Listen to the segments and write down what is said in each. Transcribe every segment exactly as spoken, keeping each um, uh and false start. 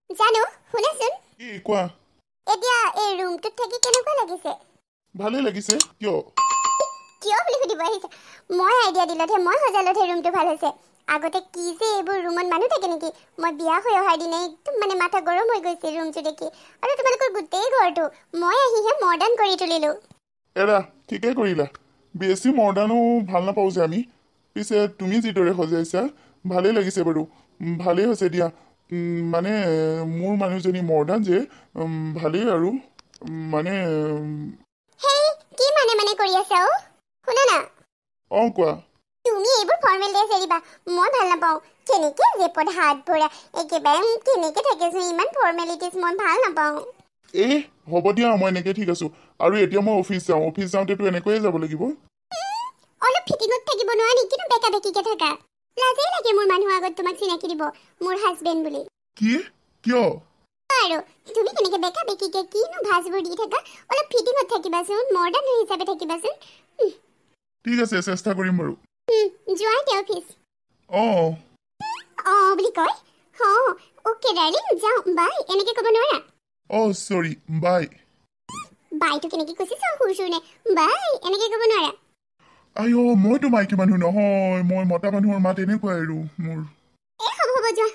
জানো শুনাচোন কি কোৱা এতিয়া এই ৰুমটোত থাকি কেনেকুৱা লাগিছে ভালে লাগিছে কিয় কিয় বুলি সুধিব আহিছে মই আইডিয়া দিলতহে মই সজালতহে ৰুমটো ভাল হৈছে আগতে কি যে এইবোৰ ৰুমত মানুহ থাকে নেকি মই বিয়া হৈ অহাৰ দিনে একদম মানে মাথা গৰম হৈ গৈছে ৰুমটো দেখি আৰু তোমালোকৰ গোটেই ঘৰটো মই আহিহে মডাৰ্ণ কৰি তুলিলো এৰা ঠিকেই কৰিলা বেছি মডাৰ্ণো ভাল নাপাওঁ যে আমি পিছে তুমি যিদৰে সজাইছা ভালেই লাগিছে বাৰু ভালেই হৈছে দিয়া মানে মোৰ মানুহজনী মডাৰ্ণ যে ভালেই আৰু মানে হেই কি মানে মানে কৰি আছা অ শুনা না অঁ কোৱা তুমি এইবোৰ ফৰ্মেল ড্ৰেছ এৰিবা মই ভাল নাপাওঁ কেনেকে জেপত হাত ভৰা একেবাৰে কেনেকে থাকেচোন ইমান ফৰ্মেলিটিজ মই ভাল নাপাওঁ এই হ'ব দিয়া মই এনেকৈ ঠিক আছোঁ আৰু এতিয়া মই অফিচ যাওঁ অফিচ যাওঁতেতো এনেকৈয়ে যাব লাগিব অলপ ফিটিঙত থাকিব নোৱাৰা নেকি কিন্তু বেকা বেকিকে থাকা লাজেই লাগে মোৰ মানুহ আগত তোমাক চিনাকি দিব মোৰ হাজবেণ্ড বুলি কি কিয় আৰু তুমি কেনেকে বেকা বেকিকে কিনো ভাজবোৰ দি থাকা অলপ ফিটিঙত থাকিবাচোন মডাৰ্ণ হিচাপে থাকিবাচোন ঠিক আছে চেষ্টা কৰিম বাৰু যোৱা এতিয়া অফিচ অঁ অঁ বুলি কয় অঁ অ'কে ডাৰ্লিং যাওঁ বাই এনেকে ক'ব নোৱাৰা অঁ চৰি বাই বাইটো কেনেকে কৈছে চাওঁ সুৰ সুৰ নে বাই এনেকে ক'ব নোৱাৰা আই অ' মইতো মাইকী মানুহ নহয় মই মতা মানুহৰ মাত এনেকুৱাই আৰু মোৰ এই হ'ব হ'ব যোৱা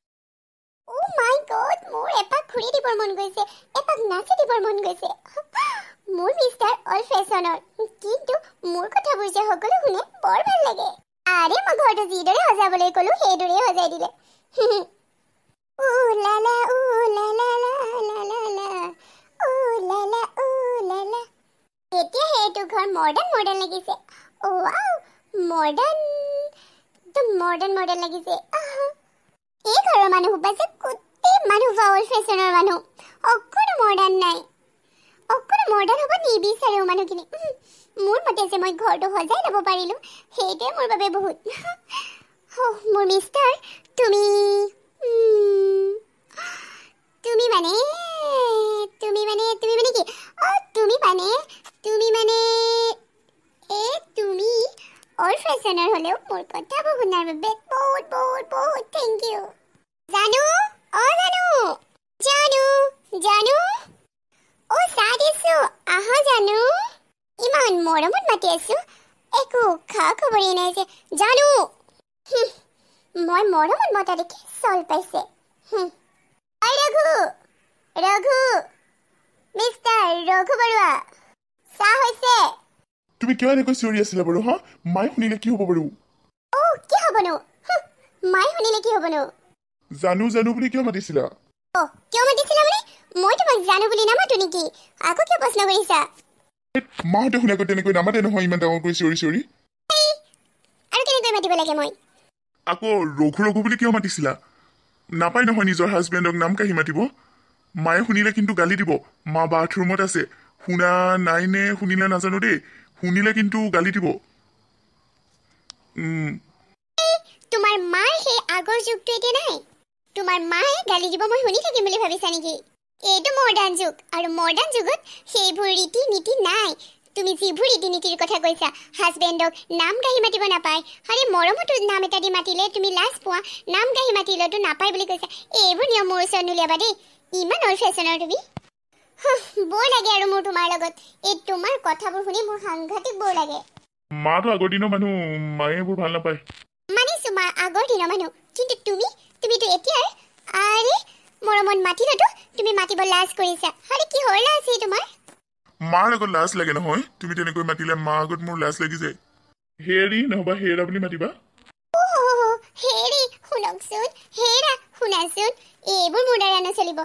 অ' মাই গড মোৰ এপাক ঘূৰি দিবৰ মন গৈছে এপাক নাচি দিবৰ মন গৈছে মোৰ মিষ্টাৰ অল ফেশ্বনৰ কিন্তু মোৰ কথাবোৰ যে সকলো শুনে বৰ ভাল লাগে আৰে মই ঘৰটো যিদৰে সজাবলৈ ক'লো সেইদৰে সজাই দিলে উ লা লা উ লা লা লা লা লা লা উ লা লা উ লা লা এতিয়া সেইটো ঘৰ মডাৰ্ণ মডাৰ্ণ লাগিছে অ' ৱাও মডাৰ্ণ একদম মডাৰ্ণ মডাৰ্ণ লাগিছে এই ঘৰৰ মানুহ সোপা যে গোটেই মানুহ অল ফেশ্বনৰ মানুহ অকণো মডাৰ্ণ নাই অকণো মডাৰ্ণ হ'ব নিবিচাৰেও মানুহখিনি মোৰ মতে যে মই ঘৰটো সজাই ল'ব পাৰিলোঁ সেইটোৱে মোৰ বাবে বহুত মোৰ মিষ্টাৰ তুমি তুমি মানে তুমি মানে তুমি মানে কি অ তুমি মানে তুমি মানে এ তুমি অল ফেশ্বনৰ হ'লেও মোৰ কথাবোৰ শুনাৰ বাবে বহুত বহুত বহুত থেংক ইউ জানো অ জানো জানো জানো অ চাহ দিছো আহা জানো ইমান মৰমত মাতি আছো একো খা খবৰেই নাই যে জানো মই মৰমত মতা দেখি চল পাইছে ঐ ৰঘু ৰঘু মিষ্টাৰ ৰঘু বৰুৱা চাহ হৈছে তুমি কিয় এনেকৈ চিঞৰি আছিলা বাৰু হা মায়ে শুনিলে কি হ'ব বাৰু অ কি হ'বনো মায়ে শুনিলে কি হ'বনো জানো জানো বুলি কিয় মাতিছিলা অ কিয় মাতিছিলা মানে মই তোমাক জানো বুলি নামাতো নেকি আকৌ কিয় প্ৰশ্ন কৰিছা মাহঁতে শুনাকৈ তেনেকৈ নামাতে নহয় ইমান ডাঙৰকৈ চিঞৰি চিঞৰি আৰু কেনেকৈ মাতিব লাগে মই আকৌ ৰঘু ৰঘু বুলি কিয় মাতিছিলা নাপায় নহয় নিজৰ হাজবেণ্ডক নাম কাঢ়ি মাতিব মায়ে শুনিলে কিন্তু গালি দিব মা বাথৰুমত আছে শুনা নাই নে শুনিলে নাজানো দেই শুনিলে কিন্তু গালি দিব তোমাৰ মাৰ সেই আগৰ যুগটো এতিয়া নাই তোমাৰ মায়ে গালি দিব মই শুনি থাকিম বুলি ভাবিছা নেকি এইটো মডাৰ্ণ যুগ আৰু মডাৰ্ণ যুগত সেইবোৰ ৰীতি নীতি নাই তুমি যিবোৰ ৰীতি নীতিৰ কথা কৈছা হাজবেণ্ডক নাম কাঢ়ি মাতিব নাপায় আৰে মৰমতো নাম এটা দি মাতিলে তুমি লাজ পোৱা নাম কাঢ়ি মাতিলেতো নাপায় বুলি কৈছা এইবোৰ নিয়ম মোৰ ওচৰত নুলিয়াবা দেই ইমান অল ফেশ্বনৰ তুমি বৰ লাগে আৰু মোৰ তোমাৰ লগত এই তোমাৰ কথাবোৰ শুনি মোৰ সাংঘাতিক বৰ লাগে মাতো আগৰ দিনৰ মানুহ মায়ে এইবোৰ ভাল নাপায় মানিছো মা আগৰ দিনৰ মানুহ কিন্তু তুমি তুমিতো এতিয়াৰ আৰে মৰমত মাতিলতো তুমি মাতিব লাজ কৰিছা আৰে কি হ'ল লাজ তোমাৰ মাৰ আগত লাজ লাগে নহয় তুমি তেনেকৈ মাতিলে মা আগত মোৰ লাজ লাগি যায় হেৰি নহবা হেৰা বুলি মাতিবা হেৰি শুনকচোন হেৰা শুনাচোন এইবোৰ মোৰ দ্বাৰা নচলিব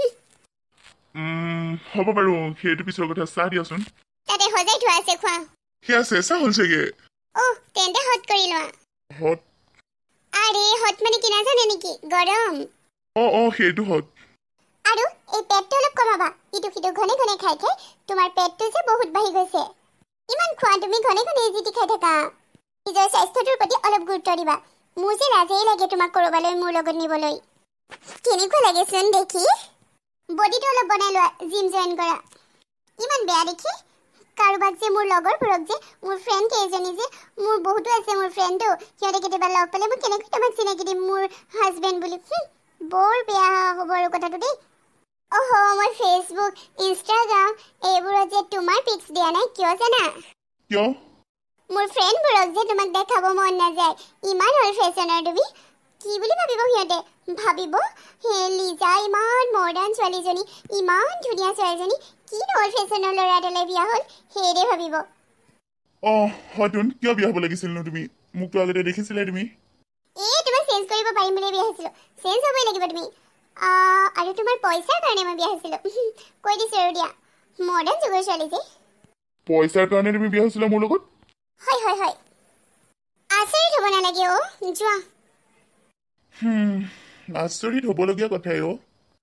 হ'ব বাৰু সেইটো পিছৰ কথা চাহ দিয়াচোন তাতে সজাই থোৱা আছে খোৱা সেয়া চেঁচা হ'ল চাগে অ তেন্তে হট কৰি লোৱা হট আৰে হট মানে কি নাজানে নেকি গৰম অ অ সেইটো হট আৰু এই পেটটো অলপ কমাবা ইটো সিটো ঘনে ঘনে খাই খাই তোমাৰ পেটটো যে বহুত বাঢ়ি গৈছে ইমান খোৱা তুমি ঘনে ঘনে জিতি খাই থাকা নিজৰ স্বাস্থ্যটোৰ প্ৰতি অলপ গুৰুত্ব দিবা মোৰ যে লাজেই লাগে তোমাক কৰবালৈ মোৰ লগত নিবলৈ কেনেকুৱা লাগেচোন দেখি বডিটো অলপ বনাই লোৱা জিম জইন কৰা ইমান বেয়া দেখি কাৰোবাক যে মোৰ লগৰবোৰক যে মোৰ ফ্ৰেণ্ড কেইজনী যে মোৰ বহুতো আছে মোৰ ফ্ৰেণ্ডো সিহঁতে কেতিয়াবা লগ পালে মই কেনেকৈ তোমাক চিনাকি দিম মোৰ হাজবেণ্ড বুলি বৰ বেয়া হ'ব আৰু কথাটো দেই অহ মই ফেচবুক ইনষ্টাগ্ৰাম এইবোৰত যে তোমাৰ পিক্স দিয়া নাই কিয় জানা কিয় মোৰ ফ্ৰেণ্ডবোৰক যে তোমাক দেখাব মন নাযায় ইমান অল ফেশ্বনৰ তুমি কি বুলি ভাবিব সিহঁতে ভাবিব হে লিজা ইমান মডাৰ্ণ ছোৱালীজনী ইমান ধুনীয়া ছোৱালীজনী কি অল ফেশ্বনৰ ল'ৰা এটালে বিয়া হ'ল সেইদে ভাবিব অ হয়তোন কিয় বিয়া হ'ব লাগিছিল ন তুমি মোকতো আগতে দেখিছিলে তুমি এই তোমাক চেঞ্জ কৰিব পাৰিম বুলি বিয়া হৈছিলো চেঞ্জ হ'বই লাগিব তুমি আৰু তোমাৰ পইচাৰ কাৰণে মই বিয়া হৈছিলো কৈ দিছো আৰু দিয়া মডাৰ্ণ যুগৰ ছোৱালী যে পইচাৰ কাৰণে তুমি বিয়া হৈছিলা মোৰ লগত হয় হয় হয় আচৰিত হ'ব নালাগে অ যোৱা হুম আচৰিত হ'বলগীয়া কথাই অ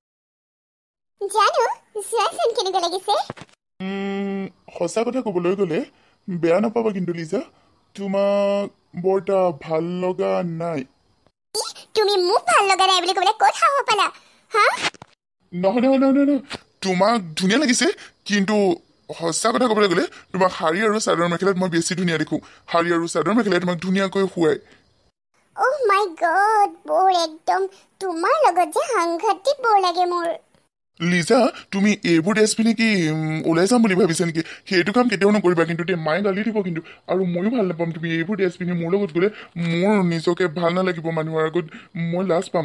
জানো চোৱাচোন কেনেকুৱা লাগিছে সঁচা কথা ক'বলৈ গ'লে বেয়া নাপাবা কিন্তু লিজা তোমাক বৰ এটা ভাল লগা নাই তুমি মোক ভাল লগা নাই বুলি ক'বলৈ ক'ত সাহস পালা হা নহয় নহয় নহয় নহয় তোমাক ধুনীয়া লাগিছে কিন্তু সঁচা কথা ক'বলৈ গ'লে তোমাক শাৰী আৰু চাদৰ মেখেলাত মই বেছি ধুনীয়া দেখোঁ শাৰী আৰু চাদৰ মেখেলাই তোমাক ধুনীয়াকৈ শুৱাই অহ মাই গড বৰ একদম তোমাৰ লগত যে সাংঘাতিক বৰ লাগে মোৰ লিজা তুমি এইবোৰ ড্ৰেছ পিন্ধি কি ওলাই যাম বুলি ভাবিছা নেকি সেইটো কাম কেতিয়াও নকৰিবা কিন্তু দেই মায়ে গালি দিব কিন্তু আৰু ময়ো ভাল নাপাম তুমি এইবোৰ ড্ৰেছ পিন্ধি মোৰ লগত গ'লে মোৰ নিজকে ভাল নালাগিব মানুহৰ আগত মই লাজ পাম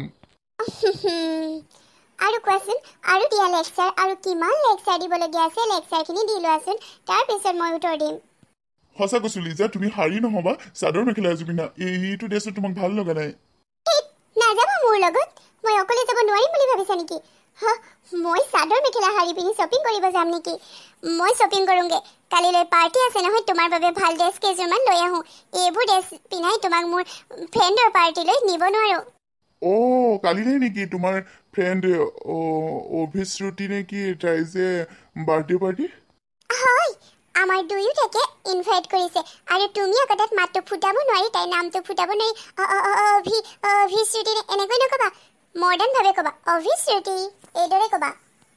আৰু কোৱাচোন আৰু দিয়া লেকচাৰ আৰু কিমান লেকচাৰ দিবলগীয়া আছে লেকচাৰখিনি দি লোৱাচোন তাৰপিছত মই উত্তৰ দিম সঁচা কৈছো লিজা তুমি শাৰী নহবা চাদৰ মেখেলা এযোৰ পিন্ধা এইটো ড্ৰেছত তোমাক ভাল লগা নাই নাযাবা মোৰ লগত মই অকলে যাব নোৱাৰিম বুলি ভাবিছা নেকি হা মই চাদৰ মেখেলা শাৰী পিন্ধি শ্বপিং কৰিব যাম নেকি মই শ্বপিং কৰোঁগে কালিলৈ পাৰ্টি আছে নহয় তোমাৰ বাবে ভাল ড্ৰেছ কেইযোৰমান লৈ আহোঁ এইবোৰ ড্ৰেছ পিন্ধাই তোমাক মোৰ ফ্ৰেণ্ডৰ পাৰ্টিলৈ নিব নোৱাৰোঁ অ' কালিলৈ নেকি তোমাৰ ফ্ৰেণ্ড অভিশ্ৰুতি নে কি তাই যে বাৰ্থডে পাৰ্টি হয় আমাৰ দুয়োটাকে ইনভাইট কৰিছে আৰু তুমি আকৌ তাত মাতটো ফুটাব নোৱাৰি তাইৰ নামটো ফুটাব নোৱাৰি অভি অভিশ্ৰুতি এনেকৈ নক'বা মডাৰ্ণভাৱে ক'বা অভিশ্ৰুতি এইদৰে ক'বা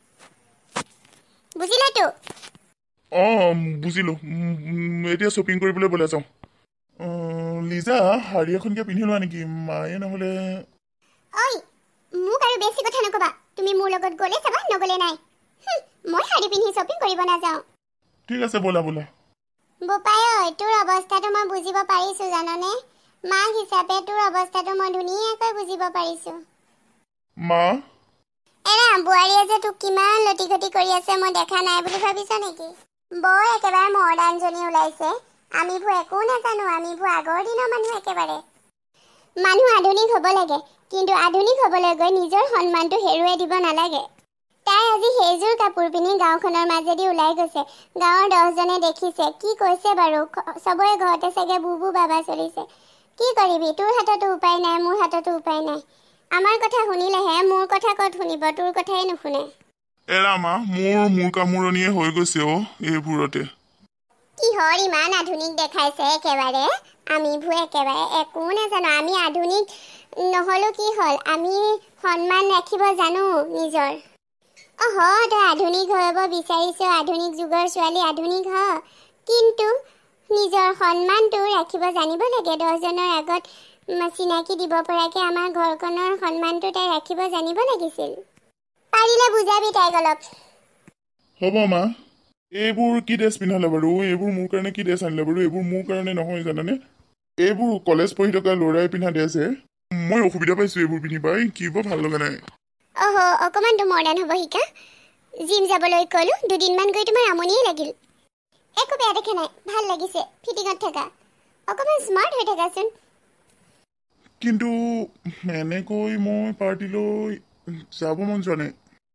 বুজিলাতো অঁ বুজিলোঁ এতিয়া শ্বপিং কৰিবলৈ ব'লা যাওঁ লিজা শাৰী এখনকে পিন্ধি লোৱা নেকি মায়ে নহ'লে ঐ মোক আৰু বেছি কথা নক'বা তুমি মোৰ লগত গ'লে চাবা নগ'লে নাই মই শাৰী পিন্ধি শ্বপিং কৰিব নাযাওঁ ঠিক আছে ব'লা ব'লা বোপাই ঐ তোৰ অৱস্থাটো মই বুজিব পাৰিছোঁ জাননে মাক হিচাপে তোৰ অৱস্থাটো মই ধুনীয়াকৈ বুজিব পাৰিছোঁ মা এৰা বোৱাৰীয়ে যে তোক কিমান লটি ঘটি কৰি আছে মই দেখা নাই বুলি ভাবিছ নেকি বৰ একেবাৰে মডাৰ্ণজনী ওলাইছে আমিবোৰ একো নাজানো আমিবোৰ আগৰ দিনৰ মানুহ একেবাৰে মানুহ আধুনিক হ'ব লাগে কিন্তু আধুনিক হ'বলৈ গৈ নিজৰ সন্মানটো হেৰুৱাই দিব নালাগে তাই আজি সেইযোৰ কাপোৰ পিন্ধি গাঁওখনৰ মাজেদি ওলাই গৈছে গাঁৱৰ দহজনে দেখিছে কি কৈছে বাৰু চবৰে ঘৰতে চাগে বুবু বাবা চলিছে কি কৰিবি তোৰ হাততো উপায় নাই মোৰ হাততো উপায় নাই আমাৰ কথা শুনিলেহে মোৰ কথা ক'ত শুনিব তোৰ কথাই নুশুনে এৰা মা মোৰ মূৰ কামোৰণিয়ে হৈ গৈছে অ' এইবোৰতে কিহৰ ইমান আধুনিক দেখাইছে একেবাৰে আমিবোৰ একেবাৰে একো নাজানো আমি আধুনিক নহ'লো কি হ'ল আমি সন্মান ৰাখিব জানো নিজৰ অহ তই আধুনিক হ'ব বিচাৰিছ আধুনিক যুগৰ ছোৱালী আধুনিক হ কিন্তু নিজৰ সন্মানটো ৰাখিব জানিব লাগে দহজনৰ আগত চিনাকি দিব পৰাকৈ আমাৰ ঘৰখনৰ সন্মানটো তাই ৰাখিব জানিব লাগিছিল পাৰিলে বুজাবি তাইক অলপ হ'ব মা এইবোৰ কি ড্ৰেছ পিন্ধালে বাৰু এইবোৰ মোৰ কাৰণে কি ড্ৰেছ আনিলে বাৰু এইবোৰ মোৰ কাৰণে নহয় জানানে এইবোৰ কলেজ পঢ়ি থকা ল'ৰাই পিন্ধা ড্ৰেছহে মই অসুবিধা পাইছোঁ এইবোৰ পিন্ধি পাই কিবা ভাল লগা নাই অহ অকণমানতো মডাৰ্ণ হ'ব শিকা জিম যাবলৈ ক'লো দুদিনমান গৈ তোমাৰ আমনিয়ে লাগিল একো বেয়া দেখা নাই ভাল লাগিছে ফিটিঙত থকা অকণমান স্মাৰ্ট হৈ থাকাচোন কিন্তু এনেকৈ মই পাৰ্টিলৈ যাব মন যোৱা নাই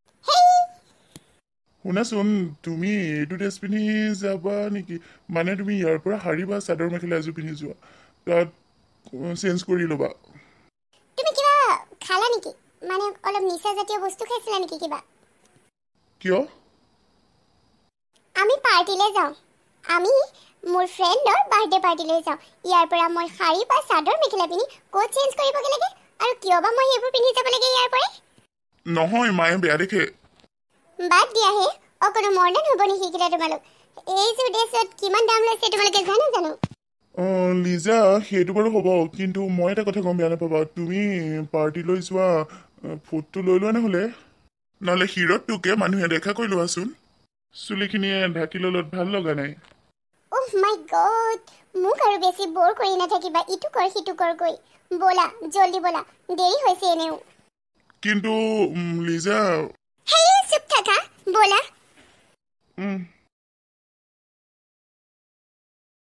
শুনাচোন তুমি এইটো ড্ৰেছ পিন্ধি যাবা নেকি মানে তুমি ইয়াৰ পৰা শাৰী বা চাদৰ মেখেলা এযোৰ পিন্ধি যোৱা তাত চেঞ্জ কৰি ল'বা তুমি কিবা খালা নেকি মানে অলপ নিচাজাতীয় বস্তু খাইছিলা নেকি কিবা কিয় আমি পাৰ্টিলৈ যাওঁ আমি মোৰ ফ্ৰেণ্ডৰ বাৰ্থডে পাৰ্টিলৈ যাওঁ ইয়াৰ পৰা মই শাৰী বা চাদৰ মেখেলা পিন্ধি ক'ত চেঞ্জ কৰিবগৈ লাগে আৰু কিয় বা মই সেইবোৰ পিন্ধি যাব লাগে ইয়াৰ পৰাই নহয় মায়ে বেয়া দেখে বাদ দিয়াহে অকণো মডাৰ্ণ হ'ব নিশিকিলে তোমালোক এইযোৰ ড্ৰেছত কিমান দাম লৈছে তোমালোকে জানো জানো অঁ লিজা সেইটো বাৰু হ'ব কিন্তু মই এটা কথা গম বেয়া নাপাবা তুমি পাৰ্টিলৈ যোৱা ফুটটো লৈ লোৱা নহ'লে নহ'লে শিৰত তোকে মানুহে দেখা কৰি লোৱাচোন চুলিখিনিয়ে ঢাকি ল'লত ভাল লগা নাই ওহ মাই গড মোক আৰু বেছি বৰ কৰি নাথাকিবা ইটো কৰ সিটো কৰ কৈ বলা জলদি বলা দেৰি হৈছে এনেও কিন্তু লিজা হেই চুপ থাকা বলা উম